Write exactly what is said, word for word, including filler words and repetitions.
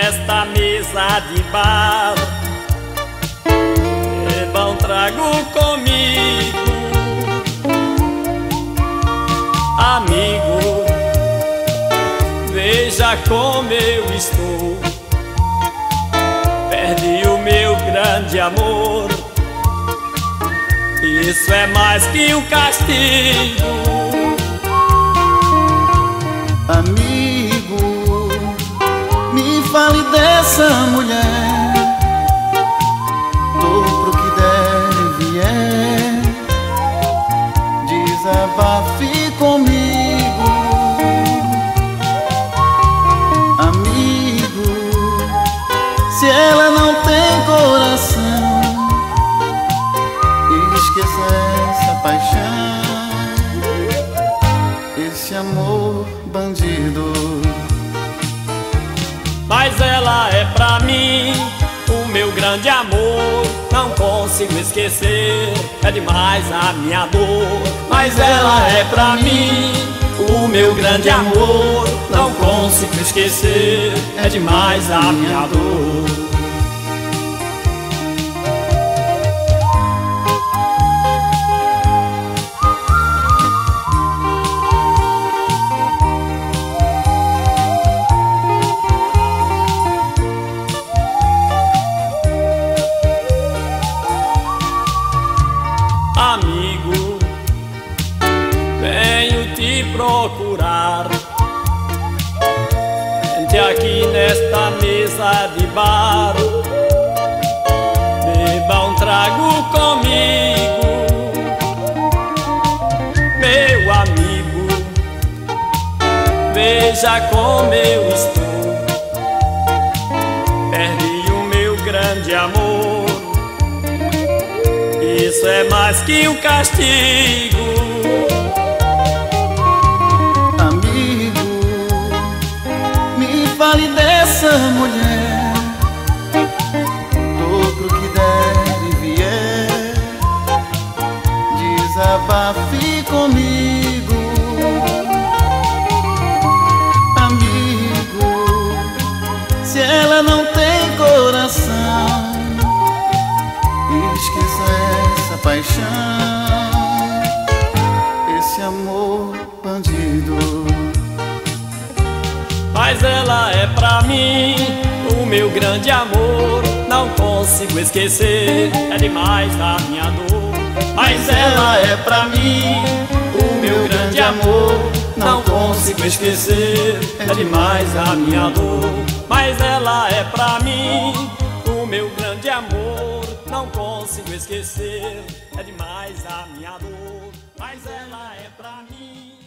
nesta mesa de bar, bebam, trago comigo. Amigo, veja como eu estou. Perdi o meu grande amor. Isso é mais que um castigo. Amigo, me fale dessa mulher. Tô pro que der e vier. Desabafe comigo. Amigo, se ela não tem coração, esqueça essa paixão, esse amor bandido. Mas ela é pra mim o meu grande amor, não consigo esquecer, é demais a minha dor. Mas ela é pra mim o meu grande amor, não consigo esquecer, é demais a minha dor. Amigo, venho te procurar. Sente aqui nesta mesa de bar, beba um trago comigo. Meu amigo, veja como eu estou. Perdi o meu grande amor. Isso é mais que um castigo. Amigo, me fale dessa mulher. Tô pro que der e vier. Desabafe comigo. Amigo, se ela não tem coração, esqueça essa paixão, esse amor bandido. Mas ela é pra mim o meu grande amor, não consigo esquecer, é demais a minha dor. Mas ela é pra mim o meu grande amor, não consigo esquecer, é demais a minha dor. Mas ela é pra mim o meu grande amor, não consigo esquecer, é demais a minha dor. Mas ela é pra mim